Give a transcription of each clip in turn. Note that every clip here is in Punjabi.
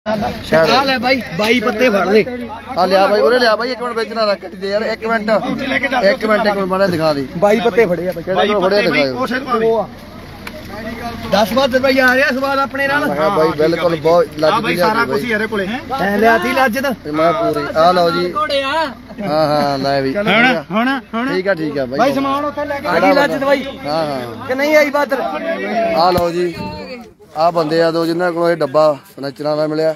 ले भाई 22 पत्ते फड़ ले। आ लिया भाई ओरे लिया भाई एक मिनट बेचना रख दे यार एक मिनट मारे दिखा दे 22 पत्ते फड़े आ केड़े को फड़े दिखाओ 10 बार भाई आ रहा सवाल अपने नाल। हां भाई बिल्कुल बहुत लज भाई सारा कुछ ही हरे कोले है लिया थी लज तो मैं पूरी आ लो जी हां हां ले भी हुन ठीक है भाई सामान उथे लेके आ गई लज भाई। हां हां कि नहीं आई बादर आ लो जी आ बंदे आ दो जिन्हां कोल डब्बा फर्नीचरां दा मिलिया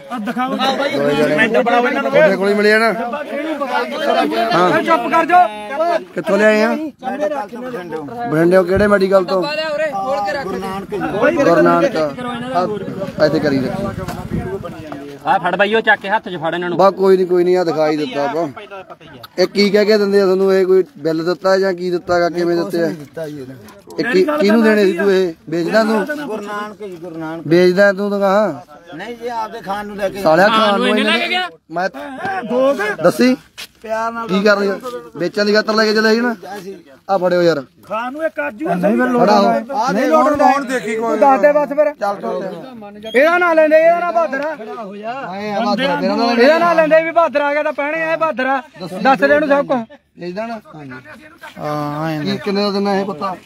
ਤੁਹਾਡੇ ਕੋਲ ਹੀ ਮਿਲਿਆ ਨਾ ਹਾਂ ਚੁੱਪ ਕਰ ਜਾ ਕਿੱਥੋਂ ਲਿਆਏ ਆ ਬਠਿੰਡੇ ਕਿਹੜੇ ਮੈਡੀਕਲ ਤੋਂ ਗੁਰੂ ਨਾਨਕ ਇੱਥੇ ਕਰੀ ਰੱਖੀ ਆ ਫੜ ਬਾਈ ਉਹ ਚੱਕ ਕੇ ਹੱਥ 'ਚ ਫੜ ਇਹਨਾਂ ਨੂੰ ਬਾ ਕੋਈ ਨਹੀਂ ਆ ਦਿਖਾਈ ਦਿੱਤਾ ਆਪਾਂ ਇਹ ਕੀ ਕਹਿ ਕੇ ਦਿੰਦੇ ਆ ਤੁਹਾਨੂੰ ਇਹ ਕੋਈ ਬਿੱਲ ਦਿੱਤਾ ਜਾਂ ਕੀ ਦਿੱਤਾਗਾ ਕਿਵੇਂ ਦਿੱਤੇ ਆ ਇਹ ਕਿਹਨੂੰ ਦੇਣੇ ਸੀ ਤੂੰ ਇਹ ਵੇਚਦਾ ਤੂੰ ਗੁਰੂ ਨਾਨਕ ਵੇਚਦਾ ਤੂੰ ਤਾਂ ਕਹਾ ਨਹੀਂ ਜੀ ਆਪਦੇ ਖਾਣ ਨੂੰ ਲੈ ਕੇ ਸਾਲਿਆ ਖਾਣ ਨੂੰ ਮੈਂ ਦੱਸੀ ਪਿਆਰ ਨਾਲ ਕੀ ਕਰ ਰਹੀ ਵੇਚਣ ਦੀ ਖਾਤਰ ਲੈ ਕੇ ਚਲੇ ਸੀ ਨਾ ਆ ਫੜਿਓ ਯਾਰ ਖਾਣ ਨੂੰ ਇੱਕ ਕਾਜੂ ਫੜਾ ਆ ਨਹੀਂ ਲੋੜ ਦੇਖੀ ਕੋਈ ਦੱਸ ਦੇ ਬਸ ਫਿਰ ਚੱਲ ਇਹਦਾ ਨਾਂ ਲੈਂਦੇ ਇਹਦਾ ਨਾਂ ਬਹਾਦਰ ਆ ਇਹਦਾ ਨਾਂ ਲੈਂਦੇ ਵੀ ਬਹਾਦਰ ਆ ਗਿਆ ਤਾਂ ਪਹਿਣੇ ਆ ਇਹ ਬਹਾਦਰ ਆ ਦੱਸ ਦੇ ਇਹਨੂੰ ਸਭ ਕੁਝ ਵੇਚਦਾ ਨਾ ਹਾਂ ਕੀ ਕਿੰਨੇ ਦਾ ਦਿੰਦਾ ਇਹ ਪਤਾ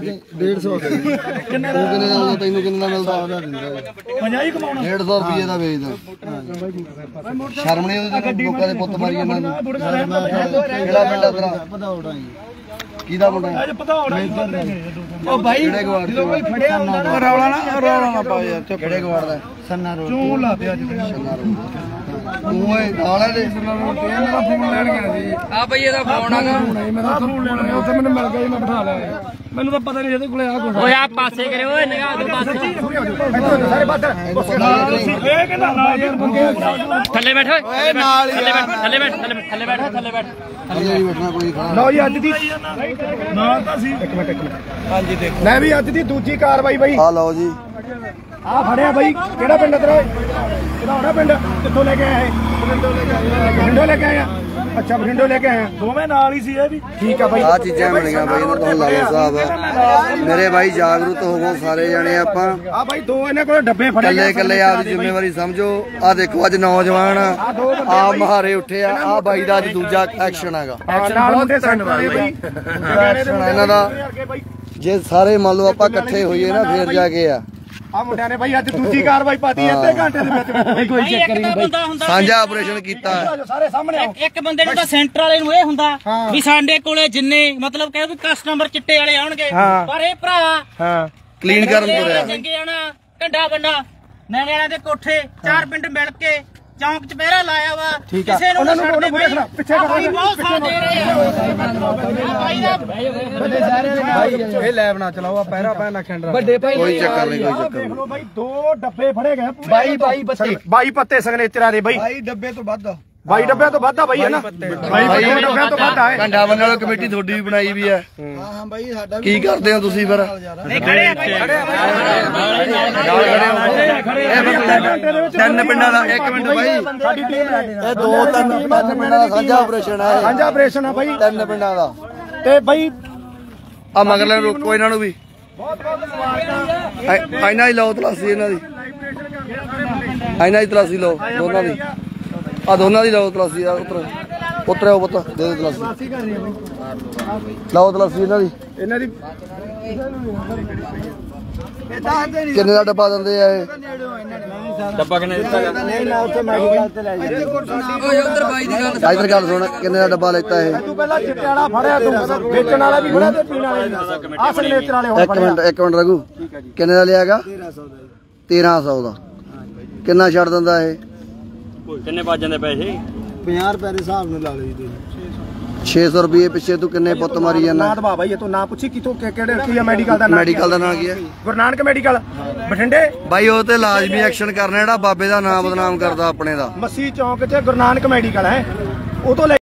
150 ਕਿੰਨੇ ਦਾ ਦਿੰਦਾ ਤੈਨੂੰ ਕਿੰਨੇ ਦਾ ਮਿਲਦਾ 50 ਕਮਾਉਣਾ 150 ਰੁਪਏ ਦਾ ਵੇਚਦਾ ਸ਼ਰਮ ਨਹੀਂ ਉਹਦੇ ਲੋਕਾਂ ਦੇ ਪੁੱਤ ਮਾਰੀ ਜਾਂਦਾ ਕਿਹੜਾ ਪਿੰਡ ਆ ਤੇਰਾ ਪਧੌੜਾ ਕਿਹਦਾ ਮੁੰਡਾ ਅੱਜ ਪਧੌੜਾ ਉਹ ਭਾਈ ਜਦੋਂ ਕੋਈ ਫੜਿਆ ਹੁੰਦਾ ਰੌਲਾ ਨਾ ਪਾਓ ਯਾਰ ਕਿਹੜੇ ਗਵਾੜ ਦਾ ਸੰਨਾ ਰੋਡ ਚੂੰ ਲਾ ਪਿਆ ਅੱਜ ਤੂੰ ਇਹ ਨਾਲੇ ਦੇ ਮੇਰਾ ਫੋਨ ਲੈਣ ਗਿਆ ਸੀ ਆ ਬਈ ਇਹਦਾ ਫੋਨ ਆ ਮੇਰਾ ਫੋਨ ਲੈਣ ਗਿਆ ਉੱਥੇ ਮੈਨੂੰ ਮਿਲ ਗਿਆ ਮੈਂ ਬਿਠਾ ਲਿਆ ਮੈਨੂੰ ਤਾਂ ਪਤਾ ਨਹੀਂ ਇਹਦੇ ਕੋਲੇ ਆ ਕੁਝ ਓਏ ਆ ਪਾਸੇ ਕਰੇ ਓਏ ਨਿਗਾਹ ਦੇ ਪਾਸੇ ਸਾਰੇ ਬਾਦਰ ਇਹ ਕਹਿੰਦਾ ਨਾ ਯਾਰ ਬੰਦੇ ਥੱਲੇ ਬੈਠ ਓਏ ਨਾਲ ਹੀ ਥੱਲੇ ਬੈਠ ਥੱਲੇ ਹੀ ਬੈਠਣਾ ਕੋਈ ਖੜਾ ਲਓ ਜੀ ਅੱਜ ਦੀ ਨਾਲ ਤਾਂ ਸੀ ਇੱਕ ਮਿੰਟ ਹਾਂਜੀ ਦੇਖ ਲੈ ਵੀ ਅੱਜ ਦੀ ਦੂਜੀ ਕਾਰਵਾਈ ਬਾਈ ਆ ਲਓ ਜੀ ਆ ਫੜਿਆ ਬਾਈ ਕਿਹੜਾ ਪਿੰਡ ਤੇਰਾ ਕਿਹੜਾ ਪਿੰਡ ਕਿੱਥੋਂ ਲੈ ਕੇ ਆਇਆ ਇਹ ਬਠਿੰਡੋਂ ਲੈ ਕੇ ਆਇਆ ਅੱਛਾ ਬਠਿੰਡੋਂ ਲੈ ਕੇ ਆਇਆ ਦੋਵੇਂ ਨਾਲ ਹੀ ਸੀ ਇਹ ਵੀ ਠੀਕ ਆ ਬਾਈ ਆ ਚੀਜ਼ਾਂ ਬਣੀਆਂ ਬਾਈ ਇਹਨਾਂ ਤੋਂ ਲਾਲੋ ਸਾਹਿਬ ਮੇਰੇ ਬਾਈ ਜਾਗਰੂਕ ਹੋਵੋ ਸਾਰੇ ਜਾਣੇ ਆਪਾਂ ਆ ਬਾਈ ਦੋ ਇਹਨਾਂ ਕੋਲ ਡੱਬੇ ਫੜੇ ਇਕੱਲੇ ਆਪਦੀ ਜ਼ਿੰਮੇਵਾਰੀ ਸਮਝੋ ਆ ਦੇਖੋ ਅੱਜ ਨੌਜਵਾਨ ਆ ਮਹਾਰੇ ਉੱਠੇ ਆ ਬਾਈ ਦਾ ਅੱਜ ਦੂਜਾ ਐਕਸ਼ਨ ਹੈਗਾ ਨਾਲ ਮੁੰਡੇ ਸੈਂਡ ਵਾਲੇ ਬਾਈ ਇਹਨਾਂ ਦਾ ਜੇ ਸਾਰੇ ਮੰਨ ਲਓ ਆਪਾਂ ਇਕੱਠੇ ਹੋਈਏ ਨਾ ਫੇਰ ਜਾ ਕੇ ਆ ਮੁੰਡਿਆਂ ਨੇ ਬਾਈ ਅੱਜ ਦੂਜੀ ਕਾਰਵਾਈ ਪਾਤੀ ਅੱਧੇ ਘੰਟੇ ਦੇ ਵਿੱਚ ਕੋਈ ਚੱਕਰ ਨਹੀਂ ਬਾਈ ਸਾਂਝਾ ਆਪਰੇਸ਼ਨ ਕੀਤਾ ਸਾਰੇ ਸਾਹਮਣੇ ਆਓ ਇੱਕ ਬੰਦੇ ਨੂੰ ਤਾਂ ਸੈਂਟਰ ਵਾਲੇ ਨੂੰ ਇਹ ਹੁੰਦਾ ਵੀ ਸਾਡੇ ਕੋਲੇ ਜਿੰਨੇ ਮਤਲਬ ਕਹਿੰਦੇ ਕਸਟਮਰ ਚਿੱਟੇ ਵਾਲੇ ਆਉਣਗੇ ਪਰ ਇਹ ਭਰਾ ਕਲੀਨ ਕਰਨ ਤੁਰਿਆ ਚੰਗੇ ਆਣਾ ਢੰਡਾ ਬੰਡਾ ਨੈਣੇ ਵਾਲਿਆਂ ਦੇ ਕੋਠੇ 4 ਪਿੰਡ ਮਿਲ ਕੇ ਚੌਂਕ ਚ ਪਹਿਰਾ ਲਾਇਆ ਵਾ ਕਿਸੇ ਨੂੰ ਛੱਡਦੇ ਬਾਈ ਪਿੱਛੇ ਕਰੋ ਬਹੁਤ ਸਾਥ ਦੇ ਰਹੇ ਆ ਬਾਈ ਦਾ ਇਹ ਲੈਬ ਨਾ ਚਲਾਓ ਆ ਪਹਿਰਾ ਪੈ ਨਾ ਖੰਡਰਾ ਵੱਡੇ ਭਾਈ ਕੋਈ ਚੱਕਰ ਨਹੀਂ ਕੋਈ ਚੱਕਰ ਦੇਖ ਲਓ ਬਾਈ ਦੋ ਡੱਬੇ ਫੜੇ ਗਏ 22 ਪੱਤੇ ਸਿਗਨੇਚਰਾਂ ਦੇ ਬਾਈ 22 ਡੱਬੇ ਤੋਂ ਵੱਧ 22 ਡੱਬਿਆਂ ਤੋਂ ਵੱਧ ਆ ਬਾਈ ਹੈ ਨਾ 22 ਡੱਬਿਆਂ ਤੋਂ ਵੱਧ ਆ ਘੰਟਾ ਬੰਨ ਵਾਲੀ ਕਮੇਟੀ ਤੁਹਾਡੀ ਵੀ ਬਣਾਈ ਵੀ ਹੈ ਹਾਂ ਬਾਈ ਸਾਡਾ ਕੀ ਕਰਦੇ ਹੋ ਤੁਸੀਂ ਫਿਰ ਨਹੀਂ ਖੜੇ ਆ ਬਾਈ ਤਿੰਨ ਪਿੰਡਾਂ ਦਾ ਇੱਕ ਮਿੰਟ ਬਾਈ ਸਾਡੀ ਟੀਮ ਇਹ ਦੋ ਤਿੰਨ ਪਿੰਡਾਂ ਦਾ ਸਾਂਝਾ ਆਪਰੇਸ਼ਨ ਹੈ ਸਾਂਝਾ ਆਪਰੇਸ਼ਨ ਆ ਬਾਈ ਤਿੰਨ ਪਿੰਡਾਂ ਦਾ ਤੇ ਬਾਈ ਆ ਮਗਰਲੇ ਰੋਕੋ ਇਹਨਾਂ ਨੂੰ ਵੀ ਇਹਨਾਂ ਹੀ ਲਓ ਤਲਾਸੀ ਇਹਨਾਂ ਦੀ ਇਹਨਾਂ ਦੀ ਤਲਾਸੀ ਲਓ ਦੋਨਾਂ ਦੀ ਆ ਦੋਨਾਂ ਦੀ ਲਓ ਤਲਾਸੀ ਆ ਉਤਰਿਓ ਪੁੱਤ ਦੇ ਦੇ ਤਲਾਸੀ ਲਓ ਤਲਾਸੀ ਇਹਨਾਂ ਦੀ ਕਿੰਨੇ ਦਾ ਡੱਬਾ ਦਿੰਦੇ ਆ ਇਹ ਡੱਬਾ ਕਿੰਨੇ ਦਿੱਤਾ ਨਹੀਂ ਨਾ ਉੱਥੇ ਮੈਡੀਕਲ ਤੇ ਲੈ ਜਾ ਓਏ ਉਧਰ ਬਾਈ ਦੀ ਗੱਲ ਇਧਰ ਗੱਲ ਸੁਣ ਕਿੰਨੇ ਦਾ ਡੱਬਾ ਲੈਤਾ ਇਹ ਤੂੰ ਪਹਿਲਾਂ ਚਿੱਟੇ ਵਾਲਾ ਫੜਿਆ ਤੂੰ ਵੇਚਣ ਵਾਲਾ ਵੀ ਫੜਿਆ ਤੇ ਪੀਣ ਵਾਲੇ ਆ ਸਿਗਨੇਚਰ ਵਾਲੇ ਹੁਣ ਫੜਿਆ ਇੱਕ ਮਿੰਟ ਰਘੂ ਕਿੰਨੇ ਦਾ ਲਿਆਗਾ 1300 ਦਾ ਕਿੰਨਾ ਛੱਡ ਦਿੰਦਾ ਇਹ ਕਿੰਨੇ ਵੱਜ ਜਾਂਦੇ ਪੈਸੇ 50 ਰੁਪਏ ਦੇ ਹਿਸਾਬ ਨਾਲ ਲਾ ਲਓ ਜੀ 600 ਰੁਪਏ ਪਿੱਛੇ ਤੂੰ ਕਿੰਨੇ ਪੁੱਤ ਮਾਰੀ ਜਾਂਦਾ ਨਾ ਦਬਾ ਬਾਈ ਤੂੰ ਨਾ ਪੁੱਛੀ ਕਿਥੋਂ ਕਿਹੜੇ ਕੀ ਆ ਮੈਡੀਕਲ ਦਾ ਨਾਂ ਕੀ ਹੈ ਗੁਰੂ ਨਾਨਕ ਮੈਡੀਕਲ ਬਠਿੰਡੇ ਬਾਈ ਉਹ ਤੇ ਲਾਜ਼ਮੀ ਐਕਸ਼ਨ ਕਰਨਾ ਜਿਹੜਾ ਬਾਬੇ ਦਾ ਨਾਮ ਬਦਨਾਮ ਕਰਦਾ ਆਪਣੇ ਦਾ ਮੱਸੀ ਚੌਂਕ 'ਚ ਗੁਰੂ ਨਾਨਕ ਮੈਡੀਕਲ ਹੈ ਉਹ ਤੋਂ